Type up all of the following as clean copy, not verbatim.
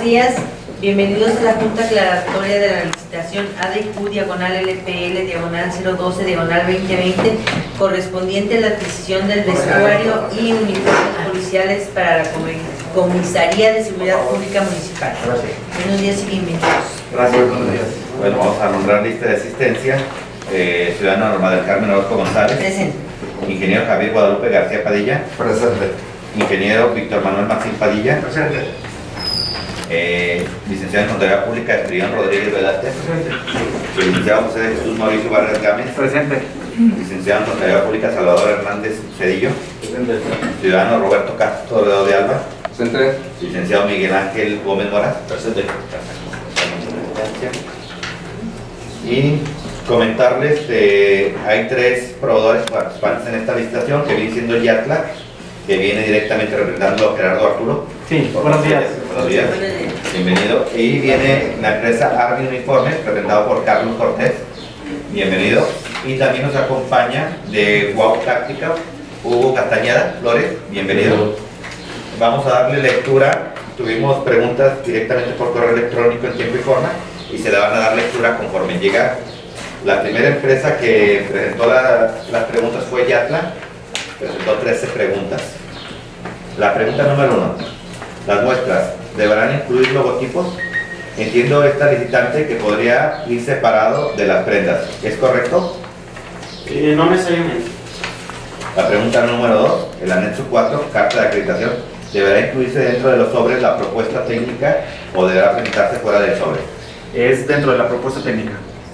días, bienvenidos a la Junta Aclaratoria de la Licitación ADQ /LPL /012/2020 correspondiente a la adquisición del vestuario y uniformes policiales para la Comisaría de Seguridad Pública Municipal. Buenos días y bienvenidos. Gracias, buenos días. Bueno, vamos a nombrar lista de asistencia. Ciudadano Norma del Carmen Orozco González. Presente. Ingeniero Javier Guadalupe García Padilla. Presente. Ingeniero Víctor Manuel Maxín Padilla. Presente. Licenciado en Contaduría Pública Esprión Rodríguez Velázquez. Licenciado José de Jesús Mauricio Vargas Gámez. Presente. Licenciado en Contaduría Pública Salvador Hernández Cedillo. Presente. Ciudadano Roberto Castro de Alba. Presente. Licenciado Miguel Ángel Gómez Moras. Presente. Y comentarles, hay tres proveedores participantes en esta licitación, que viene siendo el Yatla, que viene directamente representando a Gerardo Arturo. Sí, buenos días. Buenos días. Bienvenido. Y viene la empresa Army Uniformes, representado por Carlos Cortés. Bienvenido. Y también nos acompaña de Wow Táctica, Hugo Castañeda Flores. Bienvenido. Vamos a darle lectura. Tuvimos preguntas directamente por correo electrónico en tiempo y forma, y se le van a dar lectura conforme llega. La primera empresa que presentó las preguntas fue Yatla, presentó 13 preguntas. La pregunta número 1. Las muestras deberán incluir logotipos. Entiendo esta licitante que podría ir separado de las prendas. ¿Es correcto? No necesariamente. La pregunta número 2. El anexo 4, carta de acreditación, ¿deberá incluirse dentro de los sobres la propuesta técnica o deberá presentarse fuera del sobre? Es dentro de la propuesta técnica.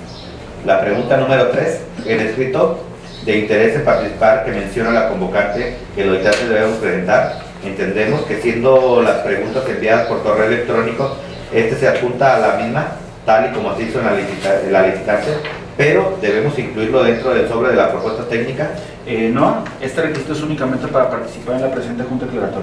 La pregunta número 3. El escrito de interés en participar que menciona la convocante que los licitantes debemos presentar. Entendemos que siendo las preguntas enviadas por correo electrónico, se adjunta a la misma, tal y como se hizo en la licitante, pero debemos incluirlo dentro del sobre de la propuesta técnica. No, este requisito es únicamente para participar en la presente Junta Aclaratoria.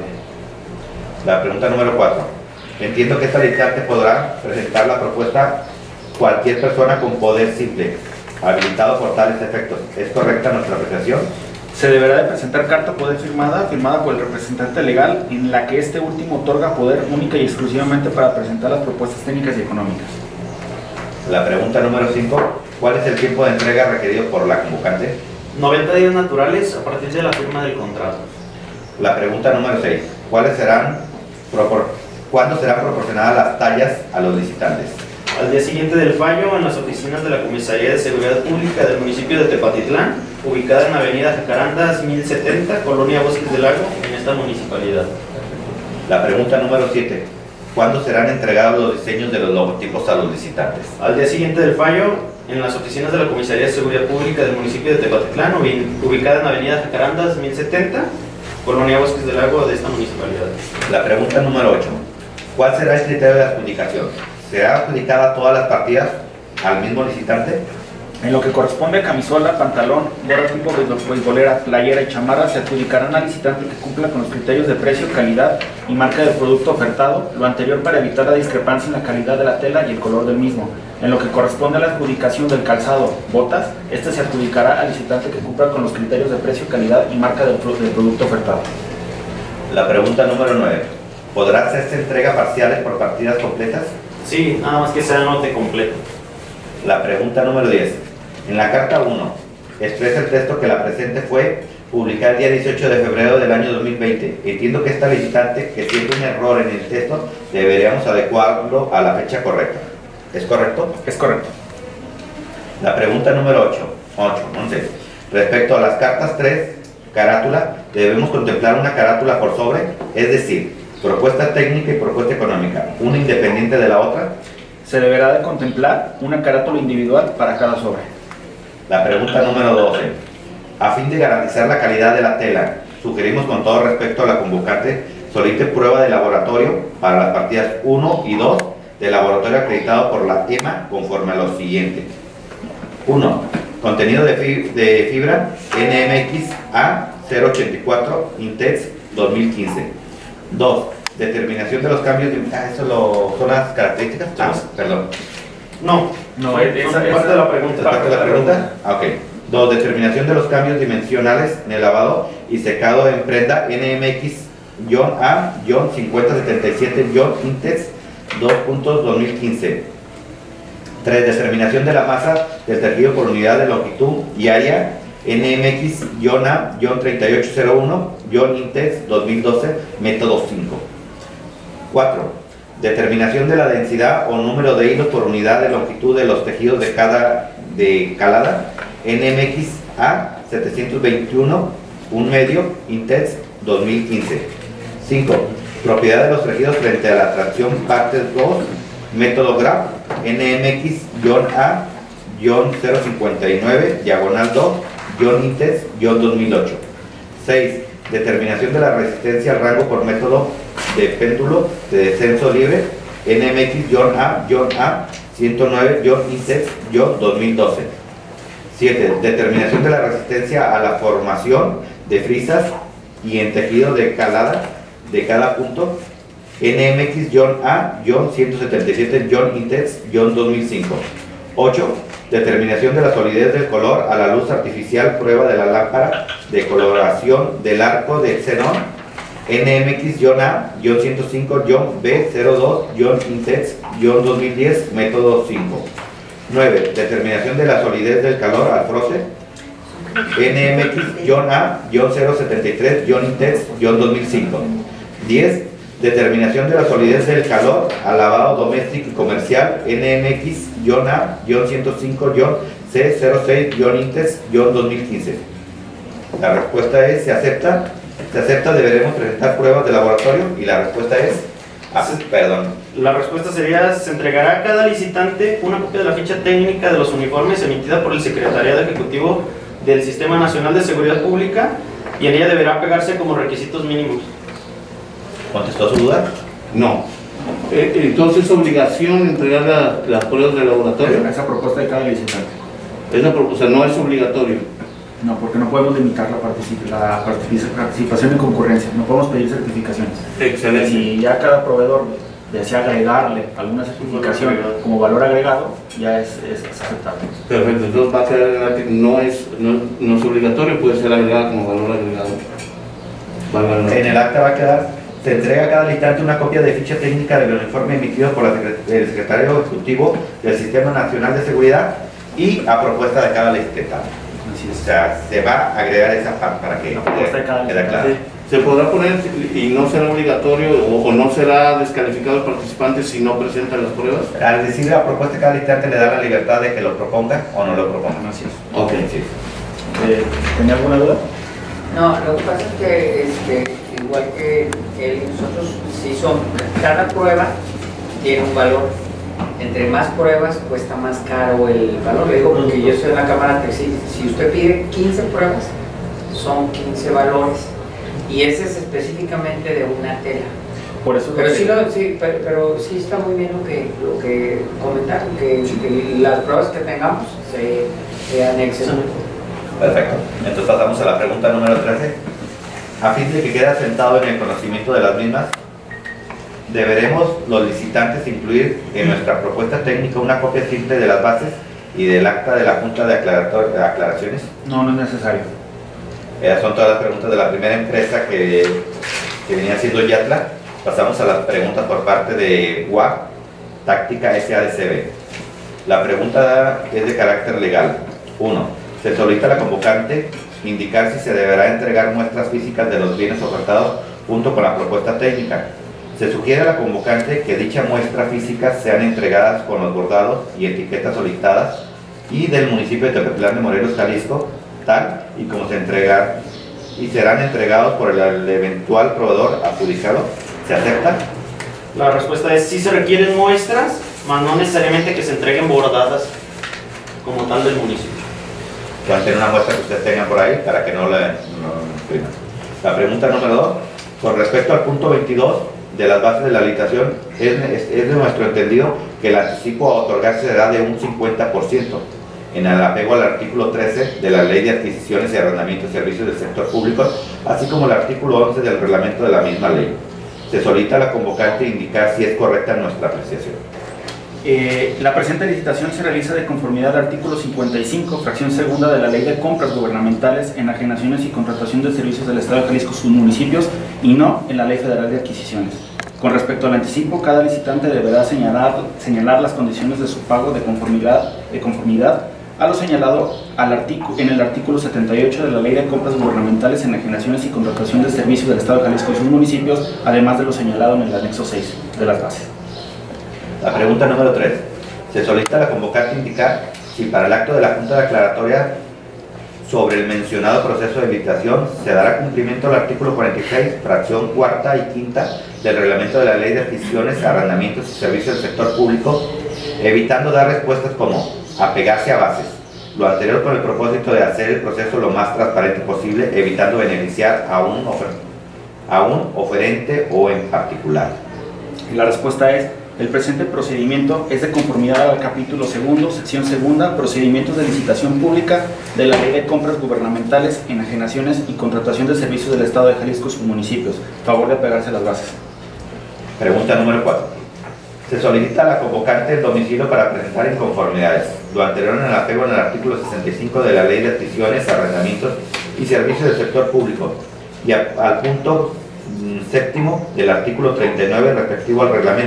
La pregunta número 4. Entiendo que esta licitante podrá presentar la propuesta cualquier persona con poder simple, habilitado por tales efectos. ¿Es correcta nuestra apreciación? Se deberá de presentar carta poder firmada por el representante legal, en la que este último otorga poder única y exclusivamente para presentar las propuestas técnicas y económicas. La pregunta número 5. ¿Cuál es el tiempo de entrega requerido por la convocante? 90 días naturales a partir de la firma del contrato. La pregunta número 6. ¿Cuándo serán proporcionadas las tallas a los licitantes? Al día siguiente del fallo, en las oficinas de la Comisaría de Seguridad Pública del municipio de Tepatitlán, ubicada en Avenida Jacarandas 1070, Colonia Bosques del Lago, en esta municipalidad. La pregunta número 7. ¿Cuándo serán entregados los diseños de los logotipos a los licitantes? Al día siguiente del fallo, en las oficinas de la Comisaría de Seguridad Pública del municipio de Tepatitlán, ubicada en Avenida Jacarandas 1070, Colonia Bosques del Lago de esta municipalidad. La pregunta número 8. ¿Cuál será el criterio de adjudicación? ¿Será adjudicada todas las partidas al mismo licitante? En lo que corresponde a camisola, pantalón, gorra tipo beisbolera, playera y chamarra, se adjudicarán al licitante que cumpla con los criterios de precio, calidad y marca del producto ofertado, lo anterior para evitar la discrepancia en la calidad de la tela y el color del mismo. En lo que corresponde a la adjudicación del calzado, botas, se adjudicará al licitante que cumpla con los criterios de precio, calidad y marca del producto ofertado. La pregunta número 9. ¿Podrá hacerse entrega parciales por partidas completas? Sí, nada más que sea lote completo. La pregunta número 10. En la carta 1, expresa el texto que la presente fue publicada el día 18 de febrero del año 2020. Entiendo que esta licitante, que tiene un error en el texto, deberíamos adecuarlo a la fecha correcta. ¿Es correcto? Es correcto. La pregunta número 11. Respecto a las cartas 3, carátula, debemos contemplar una carátula por sobre, es decir, propuesta técnica y propuesta económica, una independiente de la otra. Se deberá de contemplar una carátula individual para cada sobre. La pregunta número 12. A fin de garantizar la calidad de la tela, sugerimos con todo respecto a la convocante solicite prueba de laboratorio para las partidas 1 y 2 del laboratorio acreditado por la EMA conforme a lo siguiente. 1. Contenido de fibra NMX A084 Intex 2015. 2. Determinación de los cambios de... ¿Eso son las características? Perdón. No, esa es parte de la pregunta. ¿Parte de la pregunta? Ok. 2. Determinación de los cambios dimensionales en el lavado y secado en prenda NMX-A-5077-Intex 2.2015. 3. Determinación de la masa del tejido por unidad de longitud y área NMX-A-3801-INTEX 2012, método 5. 4. Determinación de la densidad o número de hilos por unidad de longitud de los tejidos de calada NMX-A-721, 1 medio, INTEX 2015. 5. Propiedad de los tejidos frente a la tracción partes 2, método GRAPH NMX-A-059, diagonal 2, INTEX 2008. 6. Determinación de la resistencia al rango por método de péndulo de descenso libre NMX-A-109-INTEX 2012. 7. Determinación de la resistencia a la formación de frisas y en tejido de calada de cada punto NMX-A-177-INTEX 2005. 8. Determinación de la solidez del color a la luz artificial, prueba de la lámpara de coloración del arco de xenón NMX-A-105-B02-INTEX 2010, método 5. 9. Determinación de la solidez del calor al frote NMX-A-073-INTEX 2005. 10. Determinación de la solidez del calor al lavado doméstico y comercial NMX-A-105-C06-INTEX 2015. La respuesta es: se acepta. Se acepta, deberemos presentar pruebas de laboratorio, y la respuesta es perdón. La respuesta sería: se entregará a cada licitante una copia de la ficha técnica de los uniformes emitida por el Secretariado Ejecutivo del Sistema Nacional de Seguridad Pública, y en ella deberá pegarse como requisitos mínimos. ¿Contestó su duda? No. Entonces es obligación entregar las pruebas de laboratorio. Esa propuesta de cada licitante. Esa propuesta no es obligatorio. No, porque no podemos limitar la participación en concurrencia, no podemos pedir certificaciones. Excelente. Si ya cada proveedor desea agregarle alguna certificación como valor agregado, ya es aceptable. Perfecto, entonces va a quedar no es obligatorio, puede ser agregado como valor agregado. En el acta va a quedar: se entrega a cada licitante una copia de ficha técnica del uniforme emitido por el Secretario Ejecutivo del Sistema Nacional de Seguridad y a propuesta de cada licitante. O sea, se va a agregar esa parte para que quede claro. Se podrá poner y no será obligatorio o no será descalificado el participante si no presenta las pruebas. Al decir la propuesta de cada licitante le da la libertad de que lo proponga o no lo proponga. Así es. Ok, Sí. ¿Tenía alguna duda? No, lo que pasa es que igual que nosotros, si son, cada prueba tiene un valor. Entre más pruebas cuesta más caro el valor. Le digo porque yo estoy en la Cámara Textil. Si usted pide 15 pruebas, son 15 valores. Y ese es específicamente de una tela. Por eso Pero sí está muy bien lo que comentaron, que las pruebas que tengamos se anexen. Perfecto. Entonces pasamos a la pregunta número 13. A fin de que quede asentado en el conocimiento de las mismas, deberemos los licitantes incluir en nuestra propuesta técnica una copia simple de las bases y del acta de la Junta de Aclaraciones. No es necesario. Esas son todas las preguntas de la primera empresa que venía siendo Yatla. Pasamos a las preguntas por parte de WAC Táctica SADCB. La pregunta es de carácter legal. 1. Se solicita a la convocante indicar si se deberá entregar muestras físicas de los bienes ofertados junto con la propuesta técnica. Se sugiere a la convocante que dicha muestra física sean entregadas con los bordados y etiquetas solicitadas y del municipio de Tepetlán de Morelos, Jalisco, tal y como se entregan y serán entregados por el eventual proveedor adjudicado. ¿Se acepta? La respuesta es: sí se requieren muestras, mas no necesariamente que se entreguen bordadas como tal del municipio. Pueden tener una muestra que ustedes tengan por ahí para que no la impriman. La pregunta número 2. Con respecto al punto 22 de las bases de la licitación, es de nuestro entendido que el anticipo a otorgar será de un 50%, en el apego al artículo 13 de la Ley de Adquisiciones y Arrendamiento de Servicios del Sector Público, así como el artículo 11 del reglamento de la misma ley. Se solicita a la convocante indicar si es correcta nuestra apreciación. La presente licitación se realiza de conformidad al artículo 55, fracción segunda de la Ley de Compras Gubernamentales, Enajenaciones y Contratación de Servicios del Estado de Jalisco, sus municipios, y no en la Ley Federal de Adquisiciones. Con respecto al anticipo, cada licitante deberá señalar las condiciones de su pago de conformidad a lo señalado en el artículo 78 de la Ley de Compras Gubernamentales, Enajenaciones y Contratación de Servicios del Estado de Jalisco y sus municipios, además de lo señalado en el anexo 6 de las bases. La pregunta número 3. Se solicita a la convocante indicar si para el acto de la Junta de Aclaratoria sobre el mencionado proceso de licitación se dará cumplimiento al artículo 46, fracción cuarta y quinta del reglamento de la Ley de Adquisiciones, Arrendamientos y Servicios del Sector Público, evitando dar respuestas como apegarse a bases. Lo anterior con el propósito de hacer el proceso lo más transparente posible, evitando beneficiar a un oferente o en particular. Y la respuesta es: el presente procedimiento es de conformidad al capítulo segundo, sección segunda, procedimientos de licitación pública de la Ley de Compras Gubernamentales, Enajenaciones y Contratación de Servicios del Estado de Jalisco y sus municipios. Favor de apegarse a las bases. Pregunta número 4. Se solicita a la convocante el domicilio para presentar inconformidades. Lo anterior en el apego en el artículo 65 de la Ley de Adquisiciones, Arrendamientos y Servicios del Sector Público y al punto séptimo del artículo 39 respectivo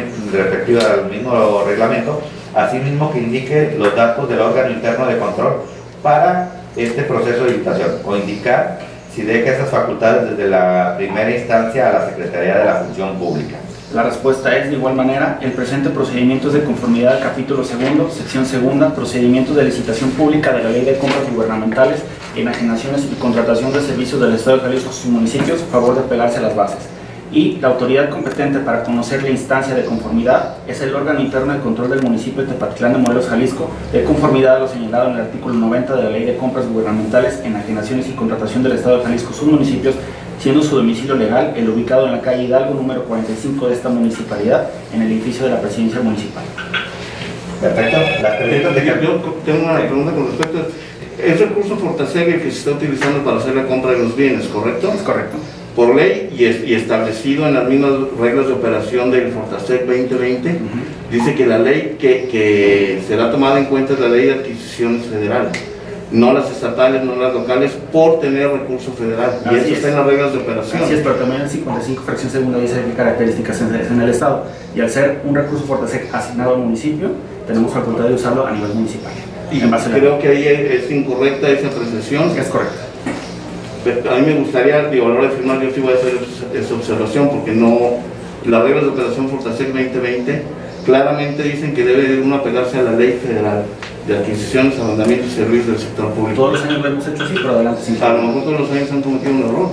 al mismo reglamento, asimismo que indique los datos del órgano interno de control para este proceso de licitación, o indicar si deja esas facultades desde la primera instancia a la Secretaría de la Función Pública. La respuesta es: de igual manera, el presente procedimiento es de conformidad al capítulo segundo, sección segunda, procedimientos de licitación pública de la Ley de Compras Gubernamentales, Enajenaciones y Contratación de Servicios del Estado de Jalisco y sus municipios. Favor de apegarse a las bases. Y la autoridad competente para conocer la instancia de conformidad es el órgano interno de control del municipio de Tepatitlán de Morelos, Jalisco, de conformidad a lo señalado en el artículo 90 de la Ley de Compras Gubernamentales, Enajenaciones y Contratación del Estado de Jalisco y sus municipios, siendo su domicilio legal el ubicado en la calle Hidalgo número 45 de esta municipalidad, en el edificio de la presidencia municipal. Perfecto. Las preguntas de Yo tengo una pregunta con respecto a... Es recurso Fortaseg el que se está utilizando para hacer la compra de los bienes, ¿correcto? Es correcto. Por ley y establecido en las mismas reglas de operación del Fortaseg 2020, dice que la ley que será tomada en cuenta es la Ley de Adquisiciones Federal, no las estatales, no las locales, por tener recurso federal. Y eso está en las reglas de operación. Así es, pero también el 55 fracción segunda dice qué características en el Estado. Y al ser un recurso Fortaseg asignado al municipio, tenemos facultad de usarlo a nivel municipal. Y creo que ahí es incorrecta esa apreciación. Es correcto. A mí me gustaría, digo, a la hora de firmar, yo sí voy a hacer esa observación, porque no, las reglas de operación Fortaseg 2020 claramente dicen que debe uno apegarse a la ley federal de adquisiciones, arrendamientos y servicios del sector público. Todos los años lo hemos hecho así, pero adelante sin. A lo mejor todos los años han cometido un error.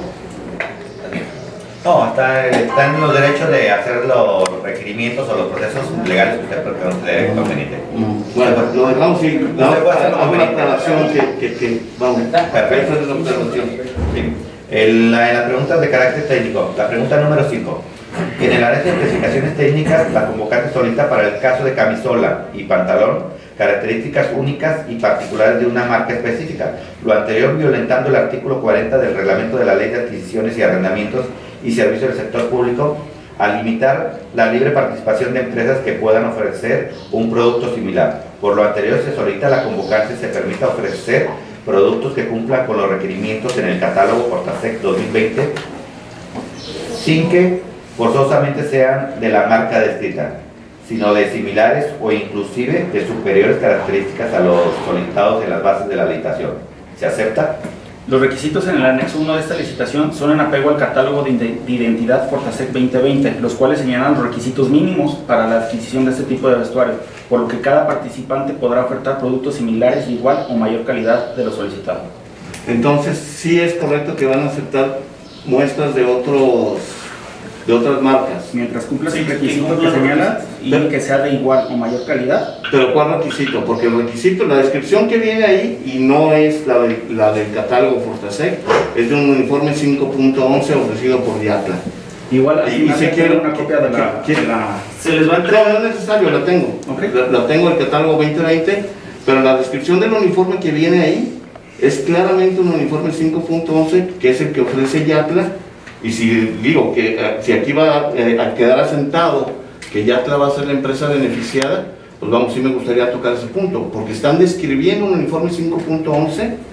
No, están en los derechos de hacer los requerimientos o los procesos legales que usted considere conveniente. Bueno, pues lo dejamos así, Usted puede hacer una aclaración que vamos, perfecto. esa es la observación. Sí. En las preguntas de carácter técnico, la pregunta número 5. En el área de especificaciones técnicas, la convocante solicita para el caso de camisola y pantalón características únicas y particulares de una marca específica. Lo anterior violentando el artículo 40 del reglamento de la Ley de Adquisiciones y Arrendamientos y Servicios del Sector Público, al limitar la libre participación de empresas que puedan ofrecer un producto similar. Por lo anterior, se solicita a la convocante se permita ofrecer productos que cumplan con los requerimientos en el catálogo Fortaseg 2020 sin que forzosamente sean de la marca descrita, sino de similares o inclusive de superiores características a los solicitados en las bases de la licitación. ¿Se acepta? Los requisitos en el anexo 1 de esta licitación son en apego al catálogo de identidad Fortaseg 2020, los cuales señalan los requisitos mínimos para la adquisición de este tipo de vestuario, por lo que cada participante podrá ofertar productos similares de igual o mayor calidad de lo solicitado. Entonces, sí es correcto que van a aceptar muestras de otras marcas. Mientras cumpla el requisito que señala y que sea de igual o mayor calidad. Pero ¿cuál requisito? Porque el requisito, la descripción que viene ahí, y no es la del catálogo Fortaseg, es de un uniforme 5.11 ofrecido por Yatla. Igual, y se quiere una copia de la... Se les va a entregar. No, no es necesario, la tengo. Okay. La tengo el catálogo 2020, pero la descripción del uniforme que viene ahí es claramente un uniforme 5.11, que es el que ofrece Yatla. Y si digo que si aquí va a quedar asentado que Yatla va a ser la empresa beneficiada, pues vamos, sí me gustaría tocar ese punto, porque están describiendo un uniforme 5.11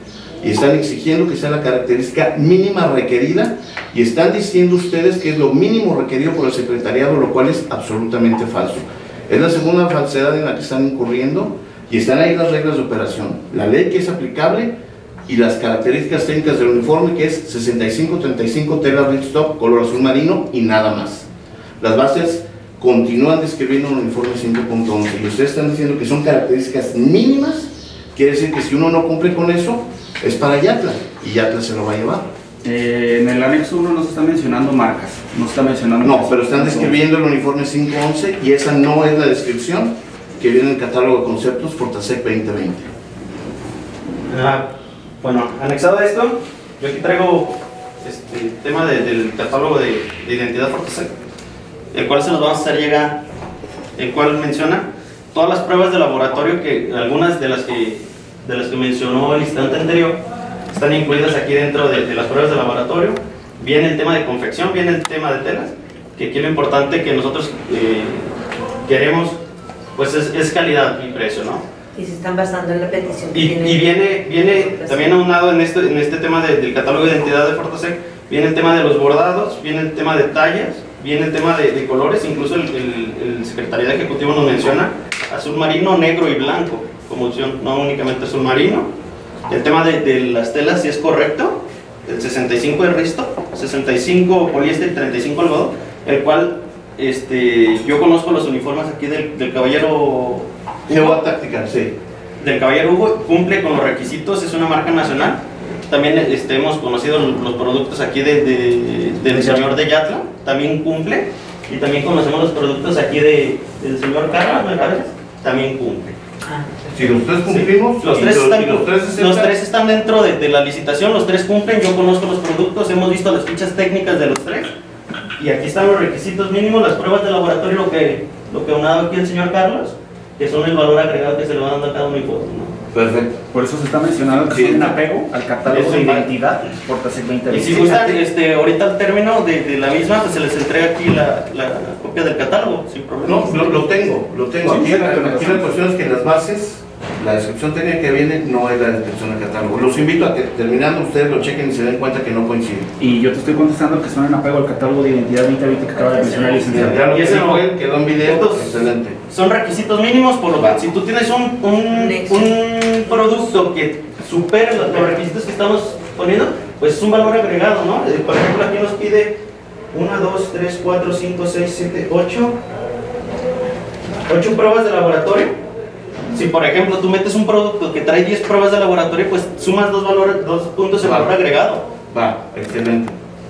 y están exigiendo que sea la característica mínima requerida y están diciendo ustedes que es lo mínimo requerido por el secretariado, lo cual es absolutamente falso. Es la segunda falsedad en la que están incurriendo y están ahí las reglas de operación, la ley que es aplicable y las características técnicas del uniforme, que es 65-35 tela ripstop color azul marino y nada más. Las bases continúan describiendo un uniforme 5.11 y ustedes están diciendo que son características mínimas. Quiere decir que si uno no cumple con eso, es para Yatla, y Yatla se lo va a llevar. En el anexo 1 no se está mencionando marcas, no se está mencionando... No, pero están describiendo el uniforme 5.11 y esa no es la descripción que viene en el catálogo de conceptos Fortasec 2020. Bueno, anexado a esto, yo aquí traigo el tema del catálogo de identidad Fortasec, el cual se nos vamos a hacer llegar, el cual menciona todas las pruebas de laboratorio, que algunas de las que mencionó el instante anterior están incluidas aquí dentro de las pruebas de laboratorio. Viene el tema de confección, viene el tema de telas, que aquí lo importante que nosotros queremos pues es calidad y precio, ¿no? Y se están basando en la petición que Y tiene viene también aunado en este tema del catálogo de identidad de Fortasec, viene el tema de los bordados, viene el tema de tallas, viene el tema de colores, incluso el secretariado ejecutivo nos menciona azul marino, negro y blanco como opción, no únicamente azul marino. El tema de las telas, si es correcto, el 65 de risto, 65 poliéster y 35 algodón, el cual yo conozco los uniformes aquí del caballero Hugo Táctica, sí. Del caballero Hugo, cumple con los requisitos, es una marca nacional. También hemos conocido los productos aquí del señor de Yatla, también cumple. Y también conocemos los productos aquí del señor Carlos, me parece, también cumple. Si los tres cumplimos, sí. Los tres están dentro de la licitación, los tres cumplen, yo conozco los productos, hemos visto las fichas técnicas de los tres. Y aquí están los requisitos mínimos, las pruebas de laboratorio, lo que ha unado aquí el señor Carlos, que son el valor agregado que se le va dando a cada uniforme, ¿no? Perfecto. Por eso se está mencionando que son en apego al catálogo de identidad Fortasec 2020. Y si gustan, ahorita al término de la misma, pues se les entrega aquí la copia del catálogo, sin problema. No, lo tengo. Aquí la cuestión es que las bases, la descripción técnica que viene no es la descripción del catálogo. Los invito a que terminando ustedes lo chequen y se den cuenta que no coincide. Y yo te estoy contestando que son en apego al catálogo de identidad 2020 que acaba de mencionar el licenciado. Ya lo Y ese dijo él, quedó en video, excelente. Son requisitos mínimos, por lo que si tú tienes un producto que supera los requisitos que estamos poniendo, pues es un valor agregado, ¿no? Por ejemplo, aquí nos pide 1, 2, 3, 4, 5, 6, 7, 8 pruebas de laboratorio. Si por ejemplo tú metes un producto que trae 10 pruebas de laboratorio, pues sumas dos puntos de valor agregado. Va, excelente.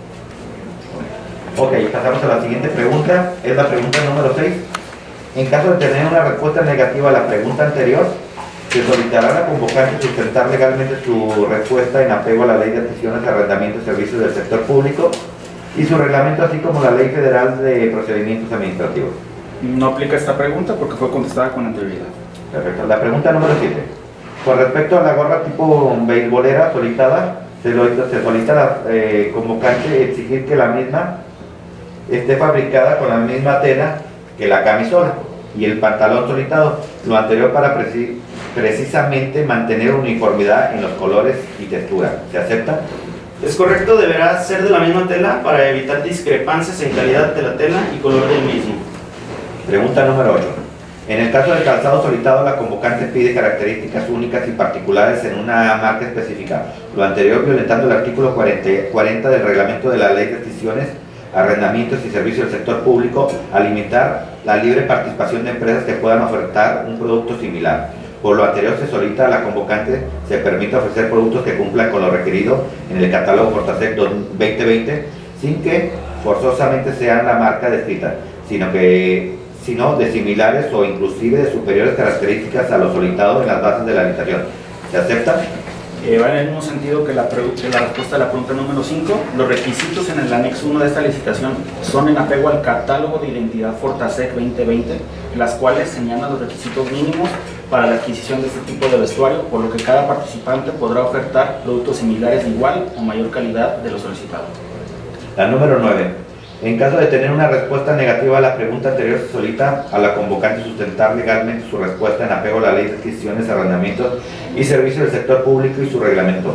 Ok, pasamos a la siguiente pregunta, es la pregunta número 6. En caso de tener una respuesta negativa a la pregunta anterior, se solicitará a la convocante sustentar legalmente su respuesta en apego a la Ley de Adquisiciones, Arrendamientos y Servicios del Sector Público y su reglamento, así como la Ley Federal de Procedimientos Administrativos. No aplica esta pregunta porque fue contestada con anterioridad. Perfecto. La pregunta número 7. Con respecto a la gorra tipo beisbolera solicitada, se solicita a la convocante exigir que la misma esté fabricada con la misma tela que la camisola y el pantalón solicitado, lo anterior para precisamente mantener uniformidad en los colores y textura. ¿Se acepta? Es correcto, deberá ser de la misma tela para evitar discrepancias en calidad de la tela y color del mismo. Pregunta número 8. En el caso del calzado solicitado, la convocante pide características únicas y particulares en una marca específica, lo anterior violentando el artículo 40 del reglamento de la Ley de Adquisiciones, Arrendamientos y Servicios del Sector Público, al limitar la libre participación de empresas que puedan ofertar un producto similar. Por lo anterior, se solicita a la convocante se permite ofrecer productos que cumplan con lo requerido en el catálogo Fortasec 2020, sin que forzosamente sean la marca descrita, sino de similares o inclusive de superiores características a lo solicitado en las bases de la licitación. ¿Se acepta? Va en el mismo sentido que la respuesta a la pregunta número 5. Los requisitos en el anexo 1 de esta licitación son en apego al catálogo de identidad Fortasec 2020, las cuales señalan los requisitos mínimos para la adquisición de este tipo de vestuario, por lo que cada participante podrá ofertar productos similares de igual o mayor calidad de lo solicitado. La número 9. En caso de tener una respuesta negativa a la pregunta anterior, se solicita a la convocante sustentar legalmente su respuesta en apego a la Ley de Adquisiciones, Arrendamientos y Servicios del Sector Público y su reglamento.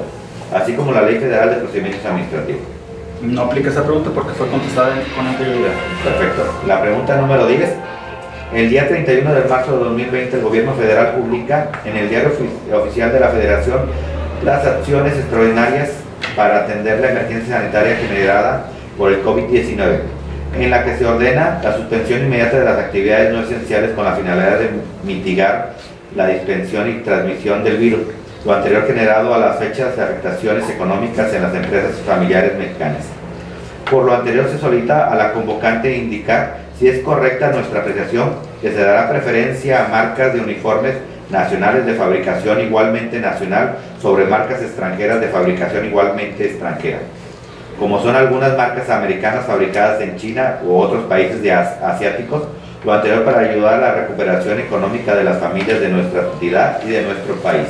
así como la Ley Federal de Procedimientos Administrativos. No aplica esa pregunta porque fue contestada con anterioridad. Perfecto. La pregunta número 10. El día 31 de marzo de 2020, el Gobierno Federal publica en el Diario Oficial de la Federación las acciones extraordinarias para atender la emergencia sanitaria generada por el COVID-19, en la que se ordena la suspensión inmediata de las actividades no esenciales con la finalidad de mitigar la dispersión y transmisión del virus, lo anterior generado a las fechas de afectaciones económicas en las empresas familiares mexicanas. Por lo anterior se solicita a la convocante indicar si es correcta nuestra apreciación que se dará preferencia a marcas de uniformes nacionales de fabricación igualmente nacional sobre marcas extranjeras de fabricación igualmente extranjera, como son algunas marcas americanas fabricadas en China u otros países asiáticos, lo anterior para ayudar a la recuperación económica de las familias de nuestra entidad y de nuestro país.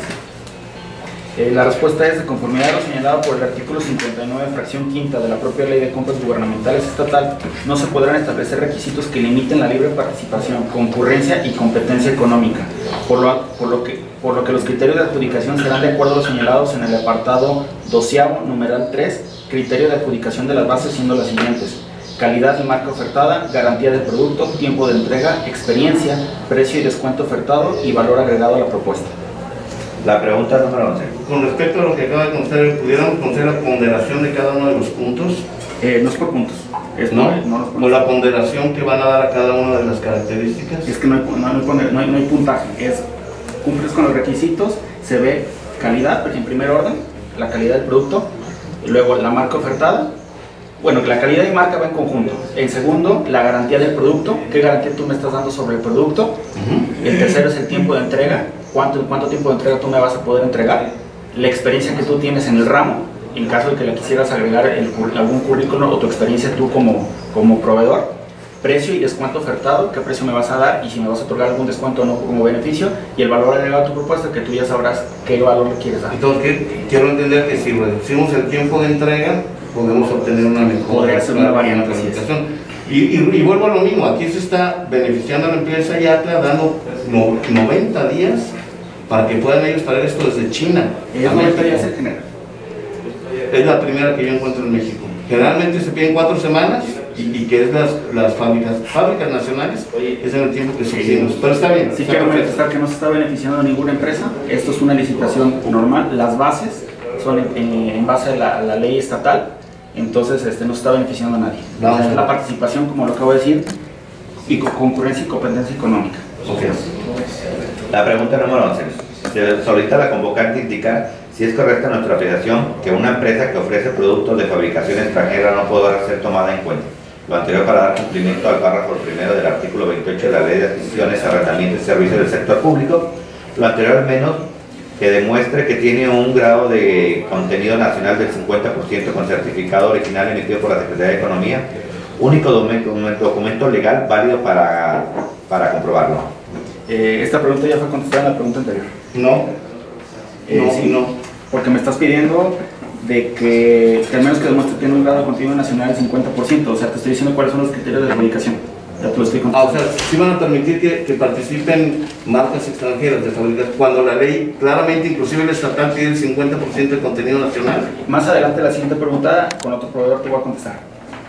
La respuesta es de conformidad a lo señalado por el artículo 59, fracción quinta de la propia Ley de Compras Gubernamentales Estatal, no se podrán establecer requisitos que limiten la libre participación, concurrencia y competencia económica, por lo que los criterios de adjudicación serán de acuerdo a los señalados en el apartado 12º, numeral 3, criterio de adjudicación de las bases siendo las siguientes: calidad y marca ofertada, garantía del producto, tiempo de entrega, experiencia, precio y descuento ofertado y valor agregado a la propuesta. La pregunta número 11. Con respecto a lo que acaba de conocer, ¿pudiéramos conocer la ponderación de cada uno de los puntos? No es por puntos. ¿No? No ¿O la ponderación que van a dar a cada una de las características? Es que no hay puntaje. Cumples con los requisitos, se ve calidad, en primer orden, la calidad del producto, y luego la marca ofertada. Bueno, la calidad y marca va en conjunto. En segundo, la garantía del producto. ¿Qué garantía tú me estás dando sobre el producto? El tercero es el tiempo de entrega. ¿Cuánto tiempo de entrega tú me vas a poder entregar? La experiencia que tú tienes en el ramo, en caso de que le quisieras agregar algún currículum o tu experiencia tú como proveedor. Precio y descuento ofertado, qué precio me vas a dar y si me vas a otorgar algún descuento o no como beneficio, y el valor agregado a tu propuesta, que tú ya sabrás qué valor le quieres dar. Entonces, quiero entender que si reducimos el tiempo de entrega, podemos obtener una mejor. Podría ser una variante. Y vuelvo a lo mismo, aquí se está beneficiando a la empresa Yatra dando 90 días para que puedan ellos traer esto desde China. Es 90 días en general. Es la primera que yo encuentro en México. Generalmente se piden 4 semanas y que es las fábricas nacionales, es en el tiempo que subimos. Pero está bien. Sí, quiero manifestar que no se está beneficiando a ninguna empresa. Esto es una licitación normal. Las bases son en base a la ley estatal. Entonces no se está beneficiando a nadie. Es la participación, como lo acabo de decir, y concurrencia y competencia económica. Okay. La pregunta número 11. Se solicita a la convocante indicar si es correcta nuestra apreciación que una empresa que ofrece productos de fabricación extranjera no podrá ser tomada en cuenta. Lo anterior para dar cumplimiento al párrafo primero del artículo 28 de la Ley de Adquisiciones, Arrendamientos y Servicios del Sector Público. Lo anterior al menos que demuestre que tiene un grado de contenido nacional del 50% con certificado original emitido por la Secretaría de Economía, único documento legal válido para comprobarlo. Esta pregunta ya fue contestada en la pregunta anterior. No. Sí, no. Porque me estás pidiendo de que al menos que demuestre que tiene un grado de contenido nacional del 50%, o sea, te estoy diciendo cuáles son los criterios de adjudicación. Ya te lo estoy contando. O sea, sí van a permitir que participen marcas extranjeras de fabricación, cuando la ley claramente, inclusive el estatal, pide el 50% de contenido nacional. Más adelante, la siguiente pregunta, con otro proveedor te voy a contestar.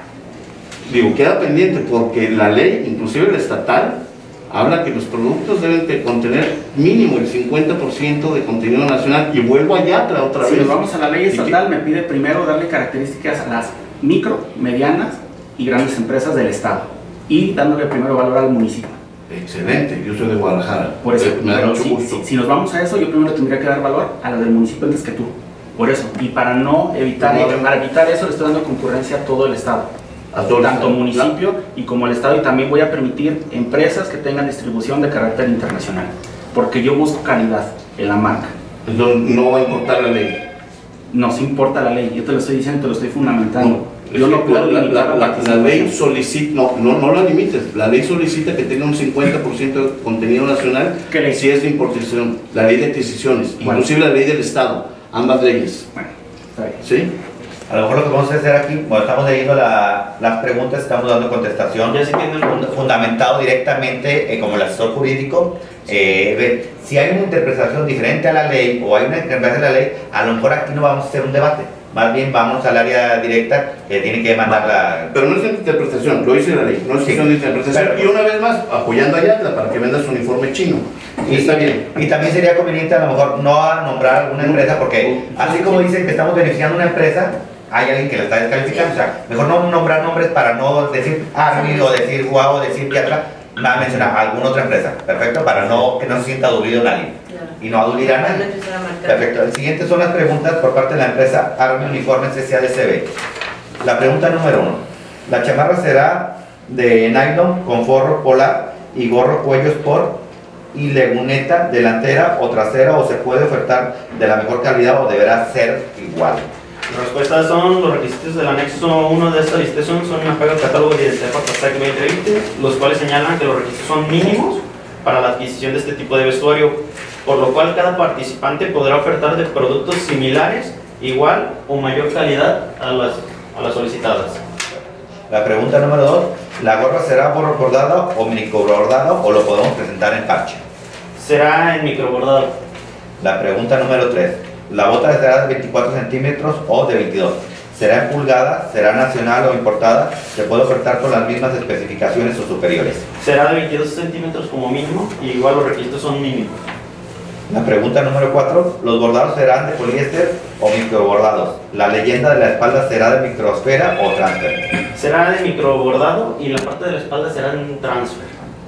Digo, queda pendiente porque la ley, inclusive el estatal, habla que los productos deben de contener mínimo el 50% de contenido nacional, y vuelvo allá otra vez. Si nos vamos a la ley estatal, me pide primero darle características a las micro, medianas y grandes empresas del estado, y dándole primero valor al municipio. Excelente, yo soy de Guadalajara. Por eso, me da mucho gusto. Si nos vamos a eso, yo primero tendría que dar valor a la del municipio antes que tú. Por eso, y para no evitar eso, le estoy dando concurrencia a todo el estado. A todo tanto el municipio y como el estado, y también voy a permitir empresas que tengan distribución de carácter internacional, porque yo busco calidad en la marca. Entonces, no va a importar la ley. No se importa la ley, yo te lo estoy diciendo, te lo estoy fundamentando. No, yo no puedo limitar la ley solicita, no la limites, la ley solicita que tenga un 50% de contenido nacional. ¿Qué ley? Si es de importación, la ley de adquisiciones, inclusive la ley del estado, ambas leyes. Bueno, está bien. ¿Sí? A lo mejor lo que vamos a hacer aquí, bueno, estamos leyendo las preguntas, estamos dando contestación Ya se entiende el punto. fundamentado directamente como el asesor jurídico. Ver si hay una interpretación diferente a la ley o hay una interpretación de la ley, a lo mejor aquí no vamos a hacer un debate, más bien vamos al área directa que tiene que mandar la... Pero no es interpretación, lo dice la ley, no es cuestión de interpretación. Pero- y una vez más, apoyando a Yatla para que venda su uniforme chino. Y está bien. Y también sería conveniente a lo mejor no a nombrar alguna empresa, porque así como dicen que estamos beneficiando a una empresa, hay alguien que la está descalificando. O sea, mejor no nombrar nombres para no decir Army o decir Guau o decir Yatla, nada mencionar a alguna otra empresa, perfecto, para que no se sienta adulido nadie y no adulir a nadie. Perfecto. El siguiente son las preguntas por parte de la empresa Army Uniformes S.A.D.C.B. La pregunta número 1. La chamarra será de nylon con forro polar y gorro cuello sport y leguneta delantera o trasera, o se puede ofertar de la mejor calidad o deberá ser igual. Las respuestas son los requisitos del anexo 1 de esta licitación, son una pega al catálogo de FORTASEC 2020, los cuales señalan que los requisitos son mínimos para la adquisición de este tipo de vestuario, por lo cual cada participante podrá ofertar de productos similares, igual o mayor calidad a las solicitadas. La pregunta número 2. ¿La gorra será bordada o microbordada o lo podemos presentar en parche? Será en microbordado. La pregunta número 3. ¿La bota será de 24 centímetros o de 22? ¿Será en pulgada? ¿Será nacional o importada? ¿Se puede ofertar con las mismas especificaciones o superiores? Será de 22 centímetros como mínimo, y igual los requisitos son mínimos. La pregunta número 4. ¿Los bordados serán de poliéster o microbordados? ¿La leyenda de la espalda será de microsfera o transfer? Será de microbordado y la parte de la espalda será en transfer.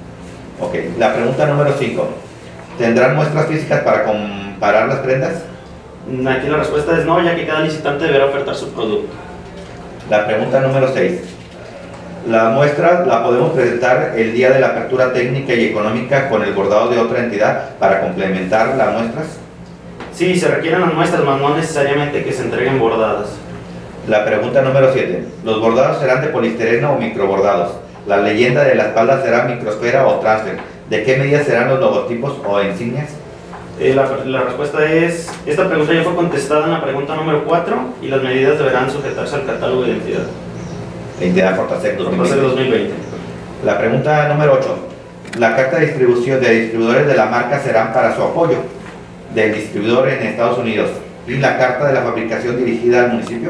Ok. La pregunta número 5. ¿Tendrán muestras físicas para comparar las prendas? Aquí la respuesta es no, ya que cada licitante deberá ofertar su producto. La pregunta número 6. La muestra la podemos presentar el día de la apertura técnica y económica con el bordado de otra entidad para complementar las muestras. Sí, se requieren las muestras, mas no necesariamente que se entreguen bordadas. La pregunta número 7. ¿Los bordados serán de poliestireno o microbordados? ¿La leyenda de la espalda será microsfera o transfer? ¿De qué medida serán los logotipos o insignias? La respuesta es, esta pregunta ya fue contestada en la pregunta número 4 y las medidas deberán sujetarse al catálogo de identidad. La entidad FORTASEC FORTASEC 2020. La pregunta número 8. ¿La carta de distribución de distribuidores de la marca serán para su apoyo del distribuidor en Estados Unidos y la carta de la fabricación dirigida al municipio?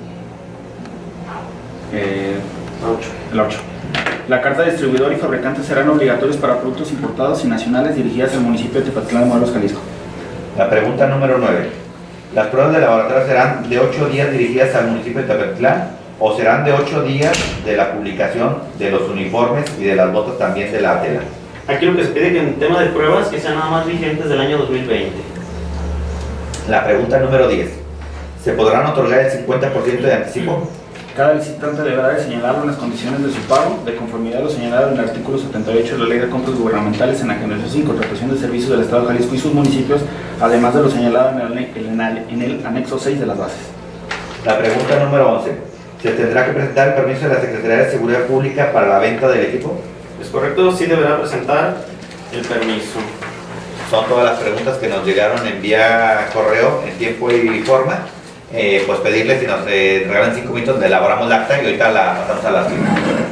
El 8. La carta de distribuidor y fabricante serán obligatorios para productos importados y nacionales dirigidas al municipio de Tepatlán de Morelos, Jalisco. La pregunta número 9. ¿Las pruebas de laboratorio serán de 8 días dirigidas al municipio de Tepatlán o serán de 8 días de la publicación de los uniformes y de las botas también de la tela? Aquí lo que se pide que en tema de pruebas que sean nada más vigentes del año 2020. La pregunta número 10. ¿Se podrán otorgar el 50% de anticipo? Cada licitante deberá de señalar las condiciones de su pago, de conformidad a lo señalado en el artículo 78 de la Ley de Compras Gubernamentales en la Generación y Contratación de Servicios del Estado de Jalisco y sus municipios, además de lo señalado en el anexo 6 de las bases. La pregunta número 11. ¿Se tendrá que presentar el permiso de la Secretaría de Seguridad Pública para la venta del equipo? ¿Es correcto? Sí deberá presentar el permiso. Son todas las preguntas que nos llegaron en vía correo en tiempo y forma. Pues pedirles si nos regalan 5 minutos, elaboramos la acta y ahorita la pasamos a la firma.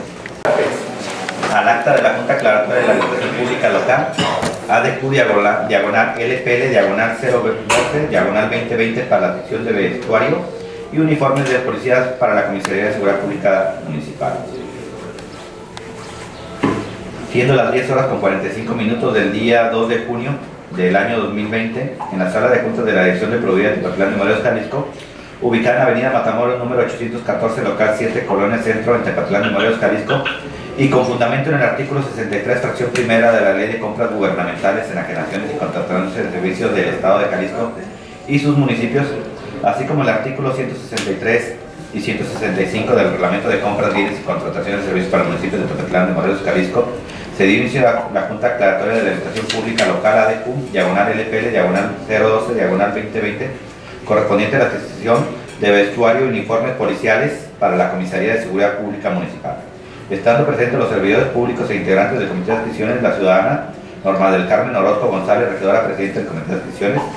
Al acta de la Junta Aclaratoria de la Administración Pública Local, ADQ diagonal LPL diagonal 012 diagonal 2020 para la sección de vestuario y uniformes de policías para la Comisaría de Seguridad Pública Municipal. Siendo las 10 horas con 45 minutos del día 2 de junio del año 2020, en la sala de juntas de la Dirección de Probidad de Tepatlán de Morelos, Jalisco, ubicada en Avenida Matamoros, número 814, local 7, Colonia Centro, en Tepatlán de Morelos, Jalisco, y con fundamento en el artículo 63, fracción primera de la Ley de Compras Gubernamentales, Enajenaciones y Contrataciones de Servicios del Estado de Jalisco y sus municipios, así como el artículo 163 y 165 del Reglamento de Compras, Bienes y Contrataciones de Servicios para el municipio de Tepatlán de Morelos, Jalisco, se dio inicio a la Junta Aclaratoria de la Administración Pública Local ADQ, diagonal LPL, diagonal 012, diagonal 2020, correspondiente a la adquisición de vestuario y uniformes policiales para la Comisaría de Seguridad Pública Municipal. Estando presentes los servidores públicos e integrantes del Comité de Adquisiciones, la ciudadana Norma del Carmen Orozco González, regidora presidenta del Comité de Adquisiciones,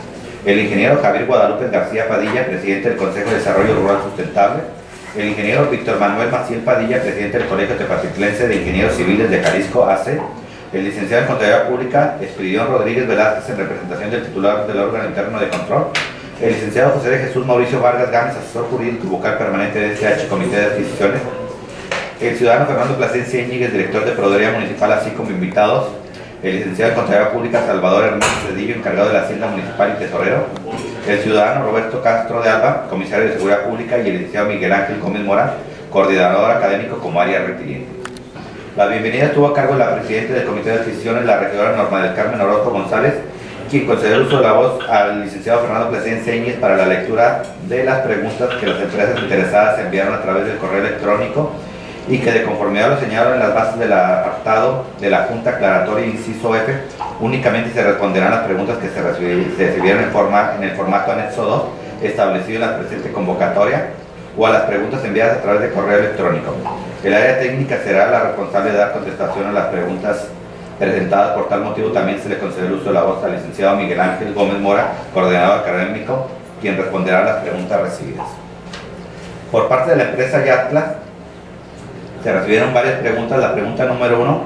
el ingeniero Javier Guadalupe García Padilla, presidente del Consejo de Desarrollo Rural Sustentable, el ingeniero Víctor Manuel Maciel Padilla, presidente del Colegio Tepatitlense de Ingenieros Civiles de Jalisco, AC, el licenciado en Contaduría Pública, Espiridión Rodríguez Velázquez, en representación del titular del órgano interno de control, el licenciado José de Jesús Mauricio Vargas Gámez, asesor jurídico y vocal permanente de SH, Comité de Adquisiciones, el ciudadano Fernando Plasencia Íñiguez, director de Procuraduría Municipal, así como invitados, el licenciado en Contaduría Pública Salvador Hernández Cedillo, encargado de la Hacienda Municipal y Tesorero, el ciudadano Roberto Castro de Alba, comisario de Seguridad Pública, y el licenciado Miguel Ángel Gómez Mora, coordinador académico como área requiriente. La bienvenida estuvo a cargo de la presidenta del Comité de Adquisiciones, la regidora Norma del Carmen Orozco González, quien concedió el uso de la voz al licenciado Fernando Plasencia Íñiguez para la lectura de las preguntas que las empresas interesadas enviaron a través del correo electrónico y que, de conformidad a lo señalado en las bases del apartado de la Junta Aclaratoria inciso F, únicamente se responderán las preguntas que se recibieron en el formato anexo 2 establecido en la presente convocatoria, o a las preguntas enviadas a través de correo electrónico. El área técnica será la responsable de dar contestación a las preguntas presentadas. Por tal motivo también se le concede el uso de la voz al licenciado Miguel Ángel Gómez Mora, coordinador académico, quien responderá a las preguntas recibidas. Por parte de la empresa Yatla se recibieron varias preguntas. La pregunta número 1,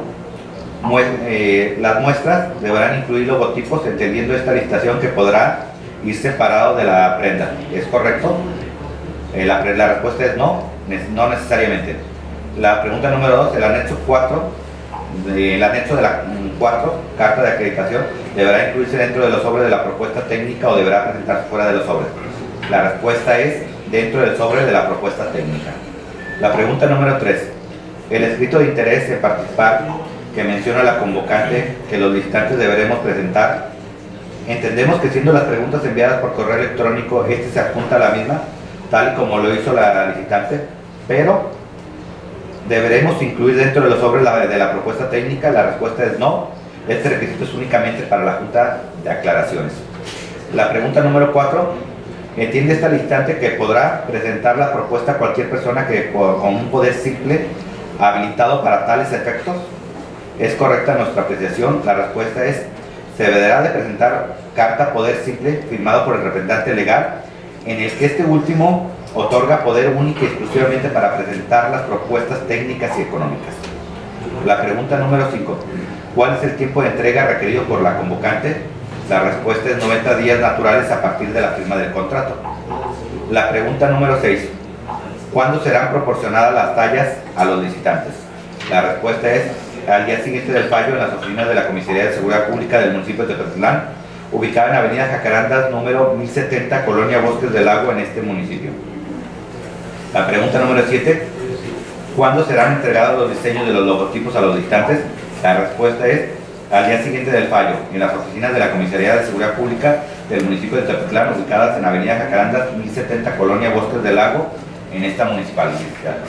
las muestras deberán incluir logotipos, entendiendo esta licitación que podrá ir separado de la prenda. ¿Es correcto? La respuesta es no necesariamente. La pregunta número 2, el anexo 4, el anexo de la 4, carta de acreditación, deberá incluirse dentro de los sobres de la propuesta técnica o deberá presentarse fuera de los sobres. La respuesta es dentro del sobre de la propuesta técnica. La pregunta número 3, el escrito de interés en participar que menciona la convocante que los licitantes deberemos presentar. Entendemos que, siendo las preguntas enviadas por correo electrónico, se adjunta a la misma, tal y como lo hizo la licitante, pero deberemos incluir dentro de los sobres de la propuesta técnica. La respuesta es no. Este requisito es únicamente para la Junta de Aclaraciones. La pregunta número 4, entiende esta licitante que podrá presentar la propuesta a cualquier persona que con un poder simple habilitado para tales efectos. ¿Es correcta nuestra apreciación? La respuesta es: se deberá de presentar carta poder simple firmado por el representante legal, en el que este último otorga poder único y exclusivamente para presentar las propuestas técnicas y económicas. La pregunta número 5, ¿cuál es el tiempo de entrega requerido por la convocante? La respuesta es 90 días naturales a partir de la firma del contrato. La pregunta número 6, ¿cuándo serán proporcionadas las tallas a los licitantes? La respuesta es al día siguiente del fallo, en las oficinas de la Comisaría de Seguridad Pública del municipio de Tepatitlán, ubicada en Avenida Jacarandas, número 1070, Colonia Bosques del Lago, en este municipio. La pregunta número 7, ¿cuándo serán entregados los diseños de los logotipos a los licitantes? La respuesta es al día siguiente del fallo, en las oficinas de la Comisaría de Seguridad Pública del municipio de Tepatitlán, ubicadas en Avenida Jacarandas, 1070, Colonia Bosques del Lago, en esta municipalidad.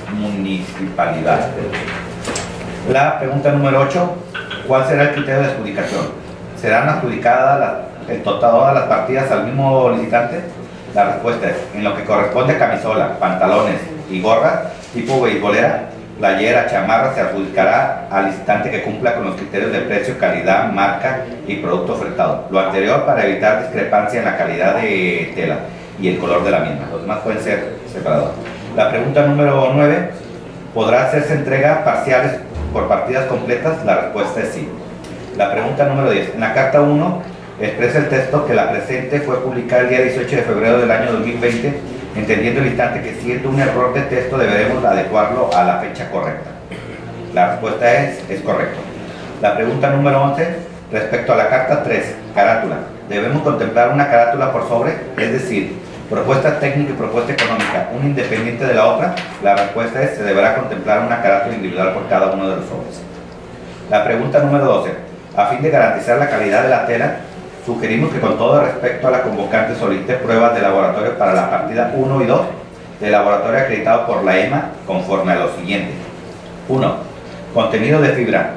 La pregunta número 8, ¿cuál será el criterio de adjudicación? ¿Serán adjudicadas todas las partidas al mismo licitante? La respuesta es: en lo que corresponde a camisola, pantalones y gorra tipo beisbolera, playera, chamarra, se adjudicará al licitante que cumpla con los criterios de precio, calidad, marca y producto ofertado. Lo anterior para evitar discrepancia en la calidad de tela y el color de la misma. Los demás pueden ser separados. La pregunta número 9, ¿podrá hacerse entrega parciales por partidas completas? La respuesta es sí. La pregunta número 10, en la carta 1 expresa el texto que la presente fue publicada el día 18 de febrero del año 2020, entendiendo el instante que, siendo un error de texto, deberemos adecuarlo a la fecha correcta. La respuesta es correcto. La pregunta número 11, respecto a la carta 3, carátula, ¿debemos contemplar una carátula por sobre? Es decir, propuesta técnica y propuesta económica, una independiente de la otra. La respuesta es: se deberá contemplar una carátula individual por cada uno de los sobres. La pregunta número 12, a fin de garantizar la calidad de la tela, sugerimos que, con todo respecto a la convocante, solicite pruebas de laboratorio para la partida 1 y 2 de laboratorio acreditado por la EMA, conforme a lo siguiente. 1. Contenido de fibra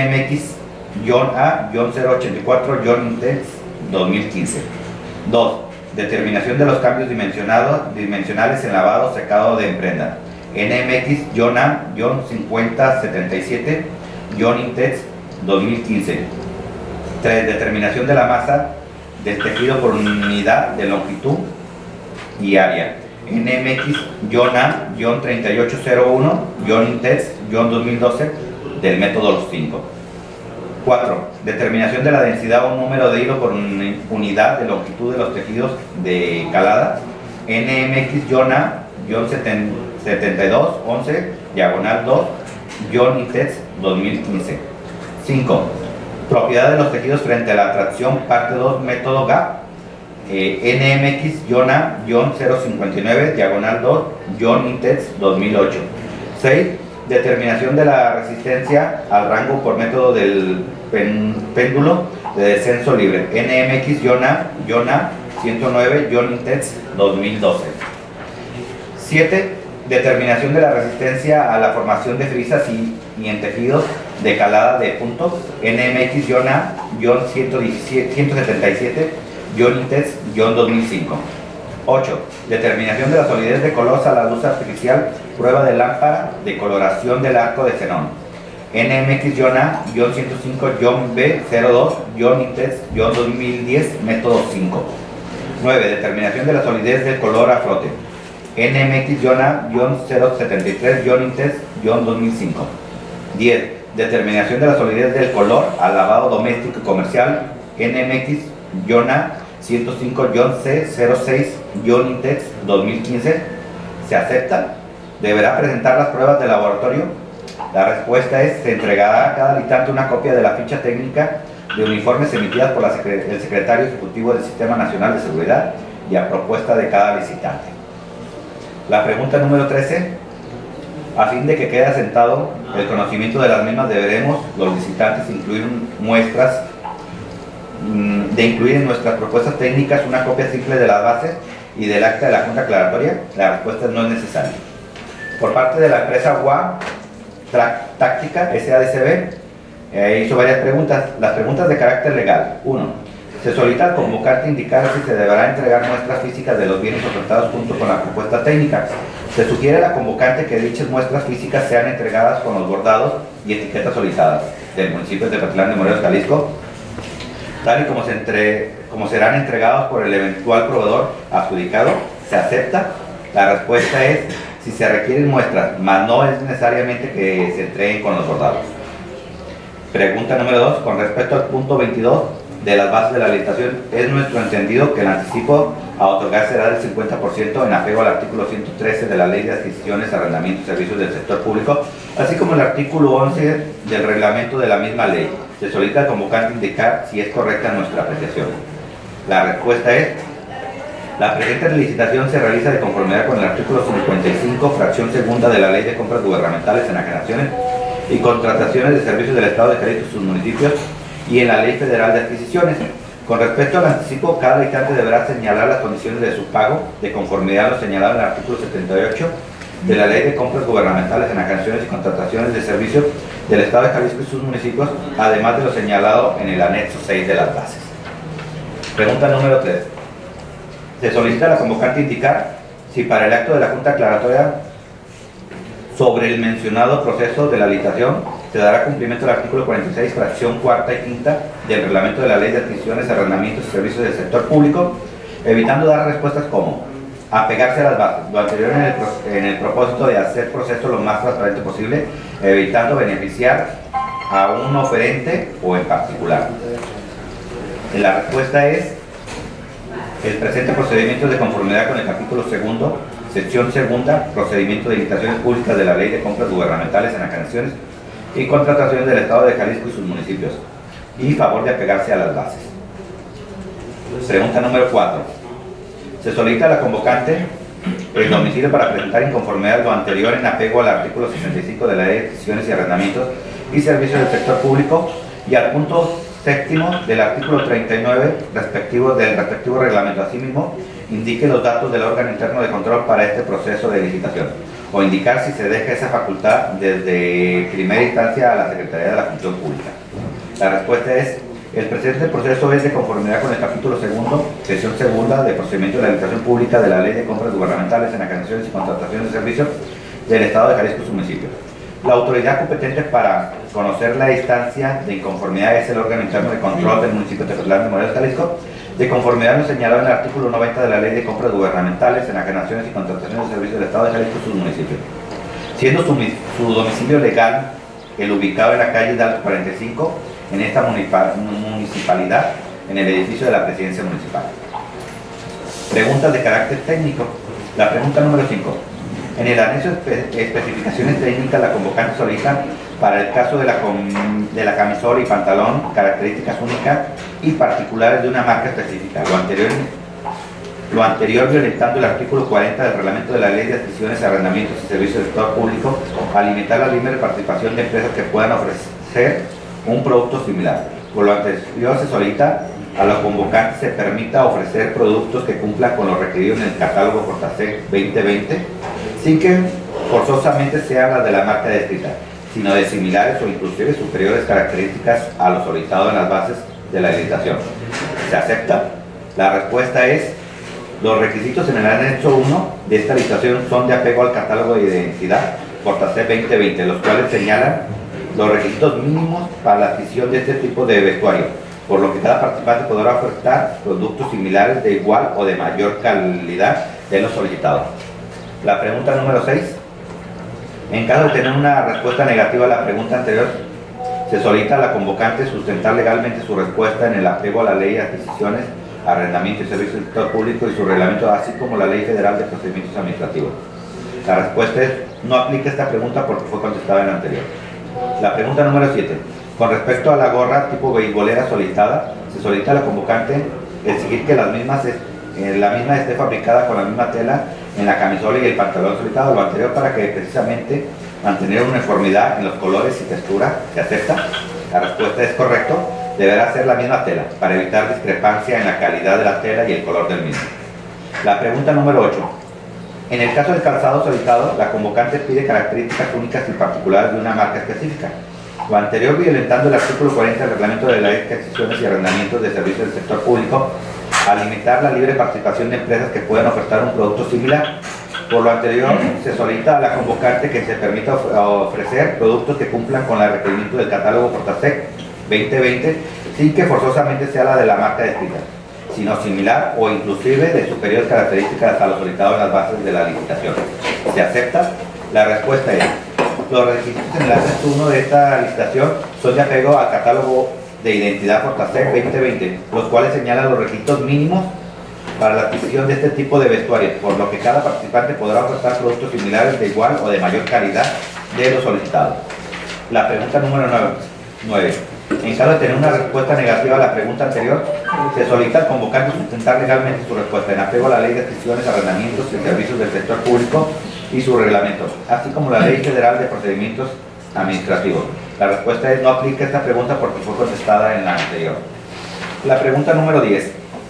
NMX-A-084-Intex 2015. 2. Determinación de los cambios dimensionales en lavado secado de emprenda NMX-A-5077-Intex 2015. 3. Determinación de la masa del tejido por unidad de longitud y área. NMX-3801-INTEX-2012 del método Los 5. 4. Determinación de la densidad o número de hilo por unidad de longitud de los tejidos de calada. NMX-7211-2-INTEX-2015. 5. Propiedad de los tejidos frente a la tracción, parte 2, método GAP. NMX-059-2-INTEX-2008. 6. Determinación de la resistencia al rango por método del péndulo de descenso libre. NMX-109-INTEX-2012. 7. Determinación de la resistencia a la formación de frisas y en tejidos de calada de punto. NMX-177-INTEX-2005. 8. Determinación de la solidez de color a la luz artificial, prueba de lámpara de coloración del arco de xenón. NMX-105-B02-INTEX-2010, método 5. 9. Determinación de la solidez del color a flote. NMX-073-INTEX-2005. 10. Determinación de la solidez del color al lavado doméstico y comercial. NMX-105-C06-INTEX-2015. ¿Se acepta? ¿Deberá presentar las pruebas de laboratorio? La respuesta es: se entregará a cada licitante una copia de la ficha técnica de uniformes emitidas por el secretario ejecutivo del Sistema Nacional de Seguridad y a propuesta de cada licitante. La pregunta número 13. A fin de que quede asentado el conocimiento de las mismas, deberemos los licitantes incluir en nuestras propuestas técnicas una copia simple de las bases y del acta de la Junta Aclaratoria. La respuesta es: no es necesario. Por parte de la empresa WA Táctica SADCB hizo varias preguntas. Las preguntas de carácter legal. 1. Se solicita al convocante indicar si se deberá entregar muestras físicas de los bienes ofertados junto con la propuesta técnica. Se sugiere a la convocante que dichas muestras físicas sean entregadas con los bordados y etiquetas solicitadas del municipio de Tepatitlán de Morelos, Jalisco, tal y como serán entregados por el eventual proveedor adjudicado. ¿Se acepta? La respuesta es: si se requieren muestras, mas no es necesariamente que se entreguen con los bordados. Pregunta número 2. Con respecto al punto 22 de las bases de la licitación, es nuestro entendido que el anticipo a otorgar será del 50% en apego al artículo 113 de la Ley de Adquisiciones, Arrendamientos y Servicios del Sector Público, así como el artículo 11 del reglamento de la misma ley. Se solicita al convocante indicar si es correcta nuestra apreciación. La respuesta es: la presente licitación se realiza de conformidad con el artículo 55, fracción segunda de la Ley de Compras Gubernamentales, Enajenaciones y Contrataciones de Servicios del Estado de Jalisco y sus municipios, y en la Ley Federal de Adquisiciones. Con respecto al anticipo, cada licitante deberá señalar las condiciones de su pago de conformidad a lo señalado en el artículo 78 de la Ley de Compras Gubernamentales, Enajenaciones y Contrataciones de Servicios del Estado de Jalisco y sus municipios, además de lo señalado en el anexo 6 de las bases. Pregunta número 3. Se solicita a la convocante indicar si para el acto de la Junta Aclaratoria sobre el mencionado proceso de la licitación se dará cumplimiento al artículo 46, fracción cuarta y quinta del reglamento de la Ley de Adquisiciones, Arrendamientos y Servicios del Sector Público, evitando dar respuestas como: apegarse a las bases, lo anterior en el propósito de hacer proceso lo más transparente posible, evitando beneficiar a un oferente o en particular. La respuesta es: el presente procedimiento de conformidad con el capítulo segundo, sección segunda, procedimiento de licitaciones públicas de la Ley de Compras Gubernamentales, Enajenaciones y Contrataciones del Estado de Jalisco y sus municipios, y favor de apegarse a las bases. Pregunta número 4. Se solicita a la convocante el domicilio para presentar inconformidad lo anterior en apego al artículo 65 de la Ley de Adquisiciones y Arrendamientos y Servicios del Sector Público y al punto séptimo del artículo 39 del respectivo reglamento. Asimismo, indique los datos del órgano interno de control para este proceso de licitación, o indicar si se deja esa facultad desde primera instancia a la Secretaría de la Función Pública. La respuesta es: el presente proceso es de conformidad con el capítulo segundo, sección segunda de procedimiento de la licitación pública de la Ley de Compras Gubernamentales, Enajenaciones y Contrataciones de Servicios del Estado de Jalisco y sus municipios. La autoridad competente para conocer la instancia de inconformidad es el órgano interno de control del municipio de Tepatitlán de Morelos, Jalisco, de conformidad a lo señalado en el artículo 90 de la Ley de Compras Gubernamentales, Enajenaciones y Contrataciones de Servicios del Estado de Jalisco y sus municipios, siendo su domicilio legal el ubicado en la calle Hidalgo 45, en esta municipalidad, en el edificio de la Presidencia Municipal. Preguntas de carácter técnico. La pregunta número 5. En el anexo de especificaciones técnicas, la convocante solicita para el caso de la camisola y pantalón características únicas y particulares de una marca específica. Lo anterior violentando el artículo 40 del reglamento de la Ley de Adquisiciones, Arrendamientos y Servicios del Sector Público, al limitar la libre participación de empresas que puedan ofrecer un producto similar. Por lo anterior se solicita a los convocantes se permita ofrecer productos que cumplan con lo requerido en el catálogo Fortasec 2020, sin que forzosamente sean las de la marca descrita, sino de similares o inclusive superiores características a lo solicitado en las bases de la licitación. ¿Se acepta? La respuesta es: los requisitos en el anexo 1 de esta licitación son de apego al catálogo de identidad Fortasec 2020, los cuales señalan los requisitos mínimos para la adquisición de este tipo de vestuario, por lo que cada participante podrá ofertar productos similares de igual o de mayor calidad de lo solicitado. La pregunta número 6. En caso de tener una respuesta negativa a la pregunta anterior, se solicita a la convocante sustentar legalmente su respuesta en el apego a la Ley de Adquisiciones, Arrendamiento y Servicios del Sector Público y su reglamento, así como la Ley Federal de Procedimientos Administrativos. La respuesta es: no aplica esta pregunta porque fue contestada en la anterior. La pregunta número 7. Con respecto a la gorra tipo beisbolera solicitada, se solicita a la convocante exigir que la misma esté fabricada con la misma tela en la camisola y el pantalón solicitado, lo anterior para que precisamente mantener uniformidad en los colores y textura. ¿Se acepta? La respuesta es correcto. Deberá ser la misma tela para evitar discrepancia en la calidad de la tela y el color del mismo. La pregunta número 8. En el caso del calzado solicitado, la convocante pide características únicas y particulares de una marca específica. Lo anterior violentando el artículo 40 del reglamento de la Ley de Adquisiciones y Arrendamientos de Servicios del Sector Público, al limitar la libre participación de empresas que puedan ofertar un producto similar. Por lo anterior, se solicita a la convocante que se permita ofrecer productos que cumplan con el requerimiento del catálogo Fortasec 2020, sin que forzosamente sea la de la marca descrita, sino similar o inclusive de superiores características a lo solicitado en las bases de la licitación. ¿Se acepta? La respuesta es: los requisitos en el anexo 1 de esta licitación son de apego al catálogo de identidad Fortasec 2020, los cuales señalan los requisitos mínimos para la adquisición de este tipo de vestuario, por lo que cada participante podrá ofertar productos similares de igual o de mayor calidad de lo solicitado. La pregunta número 9. En caso de tener una respuesta negativa a la pregunta anterior, se solicita al convocante sustentar legalmente su respuesta en apego a la Ley de Adquisiciones, Arrendamientos y Servicios del Sector Público y su reglamento, así como la Ley Federal de Procedimientos Administrativos. La respuesta es: no aplica esta pregunta porque fue contestada en la anterior. La pregunta número 10.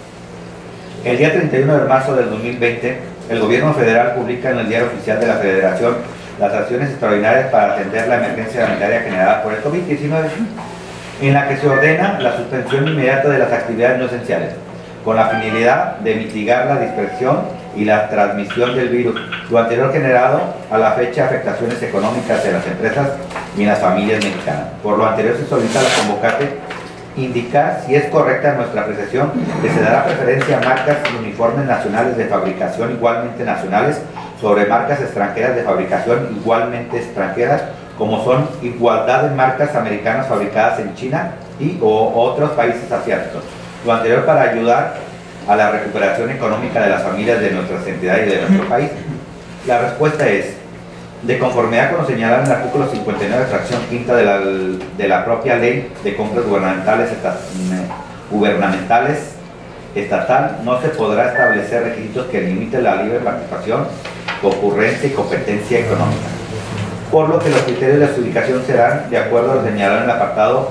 El día 31 de marzo del 2020, el Gobierno Federal publica en el Diario Oficial de la Federación las acciones extraordinarias para atender la emergencia sanitaria generada por el COVID-19, en la que se ordena la suspensión inmediata de las actividades no esenciales, con la finalidad de mitigar la dispersión y la transmisión del virus, lo anterior generado a la fecha afectaciones económicas de las empresas y en las familias mexicanas. Por lo anterior se solicita a la convocante indicar si es correcta nuestra apreciación que se dará preferencia a marcas y uniformes nacionales de fabricación igualmente nacionales sobre marcas extranjeras de fabricación igualmente extranjeras, como son igualdad de marcas americanas fabricadas en China y o otros países asiáticos. Lo anterior para ayudar a la recuperación económica de las familias de nuestras entidades y de nuestro país. La respuesta es: de conformidad con lo señalado en el artículo 59, fracción quinta de la propia Ley de Compras Gubernamentales Estatal, no se podrá establecer requisitos que limiten la libre participación, concurrencia y competencia económica, por lo que los criterios de adjudicación serán de acuerdo a lo señalado en el apartado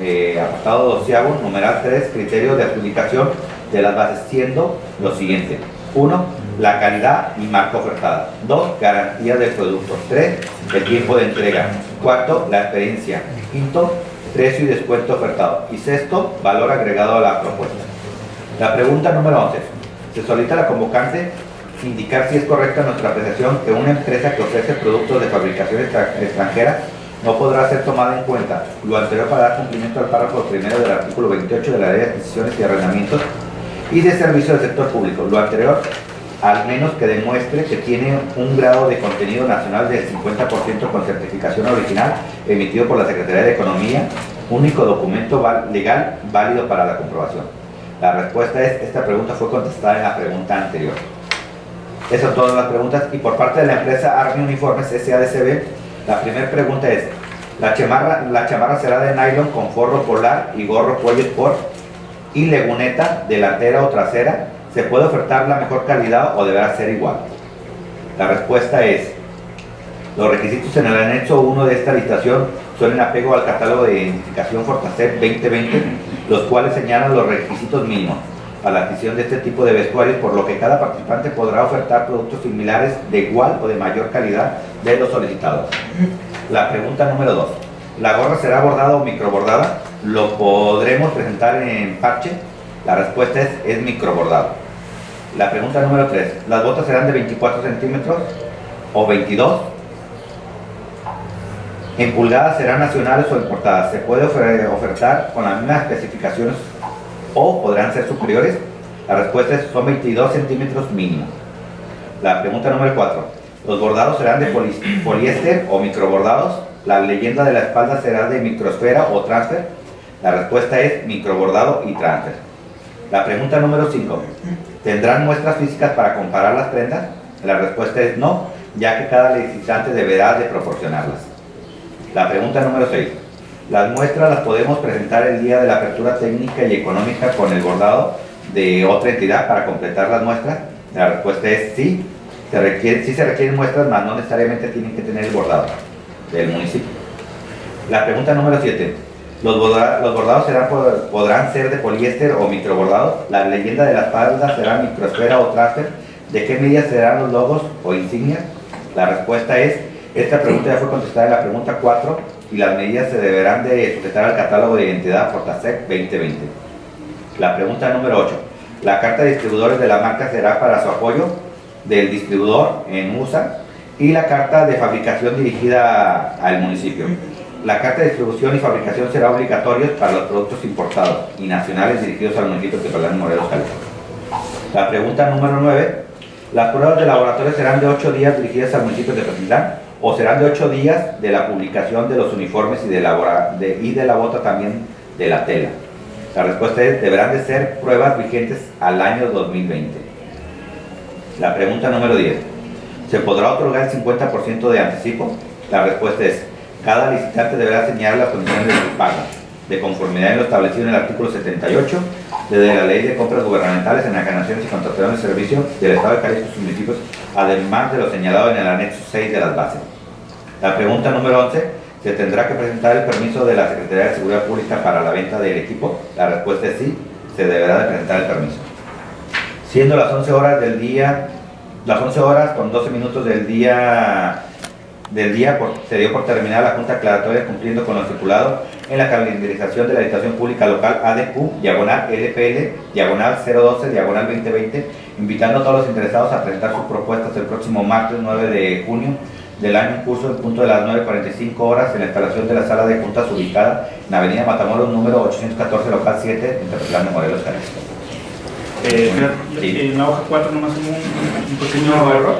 12º, numeral 3, criterios de adjudicación de las bases, siendo lo siguiente: 1. La calidad y marca ofertada. 2. Garantía del producto. 3. El tiempo de entrega. 4. La experiencia. 5. Precio y descuento ofertado. Y 6. Valor agregado a la propuesta. La pregunta número 11. Se solicita a la convocante indicar si es correcta nuestra apreciación que una empresa que ofrece productos de fabricación extranjera no podrá ser tomada en cuenta. Lo anterior para dar cumplimiento al párrafo primero del artículo 28 de la Ley de Adquisiciones y Arrendamientos y de servicio del sector público. Lo anterior, al menos que demuestre que tiene un grado de contenido nacional del 50% con certificación original emitido por la Secretaría de Economía, único documento legal válido para la comprobación. La respuesta es, esta pregunta fue contestada en la pregunta anterior. Esas son todas las preguntas. Y por parte de la empresa Army Uniformes SADCB, la primera pregunta es, la chamarra será de nylon con forro polar y gorro cuello sport y leguneta delantera o trasera. ¿Se puede ofertar la mejor calidad o deberá ser igual? La respuesta es, los requisitos en el anexo 1 de esta licitación son en apego al catálogo de identificación Fortasec 2020, los cuales señalan los requisitos mínimos a la adquisición de este tipo de vestuarios, por lo que cada participante podrá ofertar productos similares de igual o de mayor calidad de los solicitados. La pregunta número 2. ¿La gorra será bordada o microbordada? ¿Lo podremos presentar en parche? La respuesta es microbordado. La pregunta número 3. ¿Las botas serán de 24 centímetros o 22? ¿En pulgadas serán nacionales o importadas? ¿Se puede ofertar con las mismas especificaciones o podrán ser superiores? La respuesta es, son 22 centímetros mínimo. La pregunta número 4. ¿Los bordados serán de poliéster o microbordados? ¿La leyenda de la espalda será de microsfera o transfer? La respuesta es microbordado y transfer. La pregunta número 5. ¿Tendrán muestras físicas para comparar las prendas? La respuesta es no, ya que cada licitante deberá de proporcionarlas. La pregunta número 6. ¿Las muestras las podemos presentar el día de la apertura técnica y económica con el bordado de otra entidad para completar las muestras? La respuesta es sí. Sí se requieren muestras, mas no necesariamente tienen que tener el bordado del municipio. La pregunta número 7. ¿Los bordados podrán ser de poliéster o microbordados? ¿La leyenda de la espalda será microsfera o transfer? ¿De qué medidas serán los logos o insignias? La respuesta es, esta pregunta ya fue contestada en la pregunta 4 y las medidas se deberán de sujetar al catálogo de identidad Fortasec 2020. La pregunta número 8. ¿La carta de distribuidores de la marca será para su apoyo del distribuidor en USA y la carta de fabricación dirigida al municipio? La carta de distribución y fabricación será obligatoria para los productos importados y nacionales dirigidos al municipio de Tepetlán, Morelos, Jalisco. La pregunta número 9. ¿Las pruebas de laboratorio serán de 8 días dirigidas al municipio de Tepetlán o serán de 8 días de la publicación de los uniformes y de la bota también de la tela? La respuesta es, deberán de ser pruebas vigentes al año 2020. La pregunta número 10. ¿Se podrá otorgar el 50% de anticipo? La respuesta es, cada licitante deberá señalar las condiciones de su pago, de conformidad en lo establecido en el artículo 78 de la Ley de Compras Gubernamentales, Enajenaciones y Contrataciones de Servicio del Estado de Jalisco y sus municipios, además de lo señalado en el anexo 6 de las bases. La pregunta número 11. ¿Se tendrá que presentar el permiso de la Secretaría de Seguridad Pública para la venta del equipo? La respuesta es sí, se deberá de presentar el permiso. Siendo las 11 horas del día, las 11 horas con 12 minutos del día se dio por terminada la Junta Aclaratoria cumpliendo con lo estipulado en la calendarización de la licitación pública local ADQ, diagonal LPL, diagonal 012, diagonal 2020, invitando a todos los interesados a presentar sus propuestas el próximo martes 9 de junio del año en curso en punto de las 9:45 horas en la instalación de la sala de juntas ubicada en Avenida Matamoros número 814, local 7, en Tepetlán de Morelos, Jalisco. En la hoja 4 nomás un pequeño error.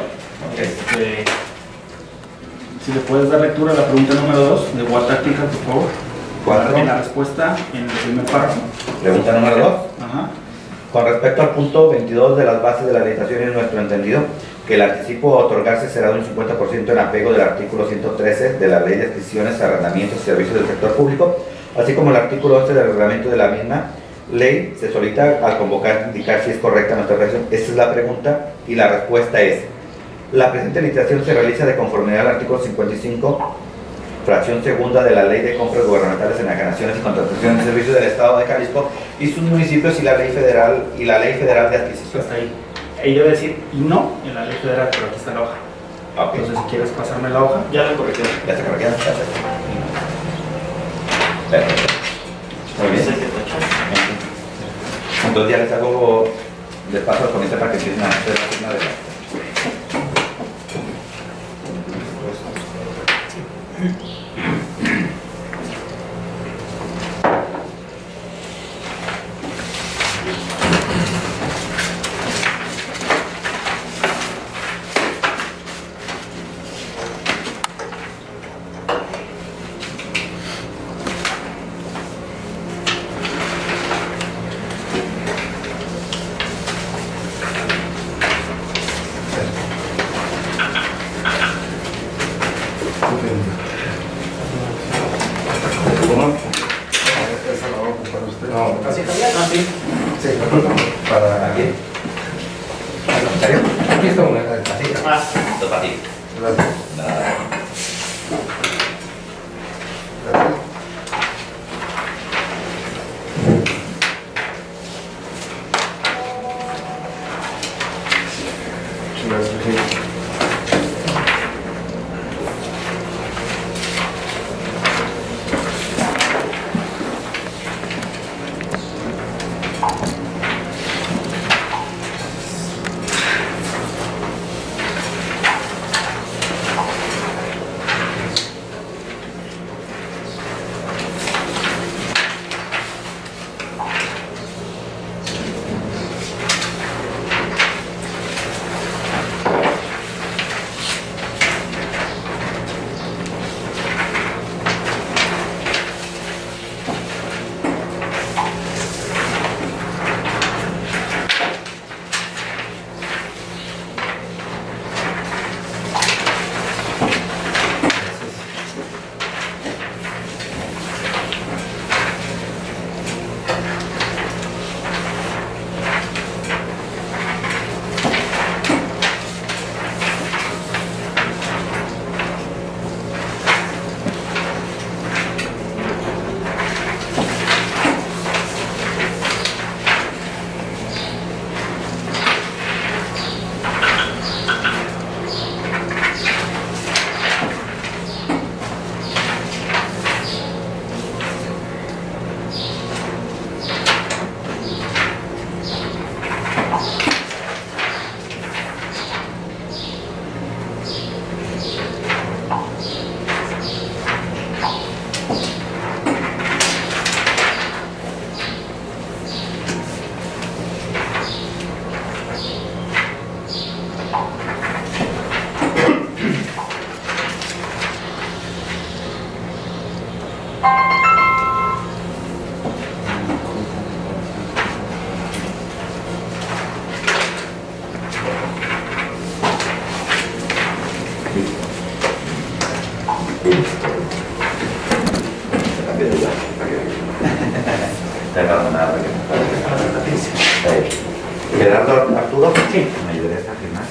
Si le puedes dar lectura a la pregunta número 2 de Guatáctica, por favor. En la respuesta en el primer párrafo. Pregunta número 2. Ajá. Con respecto al punto 22 de las bases de la licitación, es nuestro entendido que el anticipo a otorgarse será de un 50% en apego del artículo 113 de la Ley de Adquisiciones, Arrendamientos y Servicios del Sector Público, así como el artículo 11 del reglamento de la misma ley. Se solicita al convocar indicar si es correcta nuestra versión. Esta es la pregunta y la respuesta es: la presente licitación se realiza de conformidad al artículo 55, fracción segunda de la Ley de Compras Gubernamentales, Enajenaciones y Contrataciones de Servicios del Estado de Jalisco y sus municipios y la Ley Federal de Adquisición. Hasta ahí. Ahí debe decir y no en la Ley Federal, pero aquí está la hoja. Okay. Entonces, si quieres pasarme la hoja, ya la corregí. ¿Ya está corregido? Perfecto. Muy bien. Entonces ya les hago, les paso al comité para que empiecen a hacer la firma de la... ¿Para quién? ¿En serio? Aquí está una. ¿Así? Esto para ti. Nada. Gerardo Arturo, sí, me ayudarías a firmar.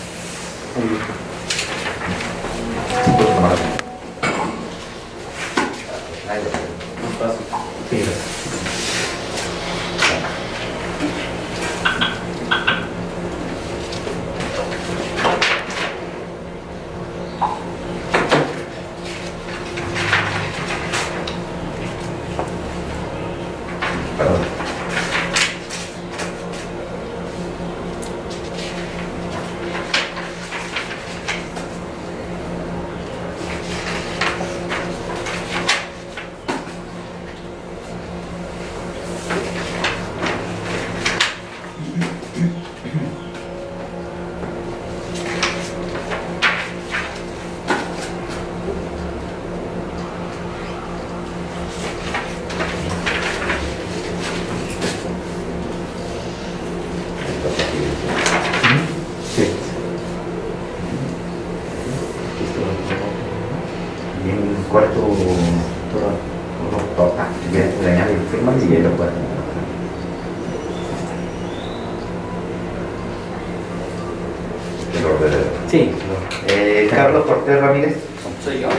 ¿Cuál es tu torta? Le añades firma y lo puedes. El orden. Sí. Carlos Cortés Ramírez. Soy yo.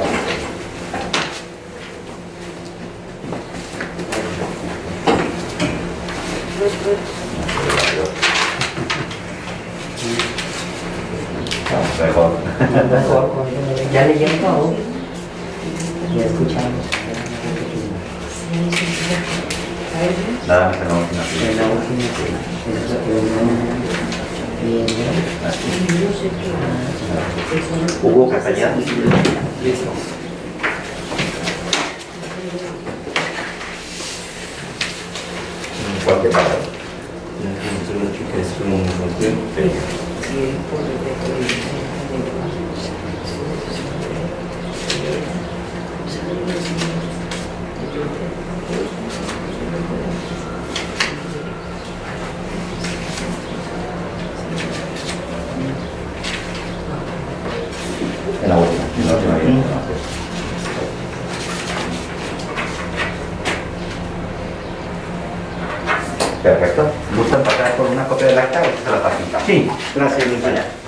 Mejor. Ya leyendo y escuchamos. Nada más en la última fila. Hugo Castañeda. Listo. Cualquier palabra. En la última bien. Perfecto. ¿Gustan pasar por una copia del acta o se la facilitamos? Sí, gracias, Luis.